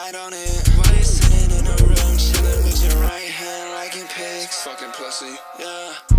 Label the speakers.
Speaker 1: light on it. Why you sitting in a room chilling with your right hand like in pigs? Fucking pussy, yeah.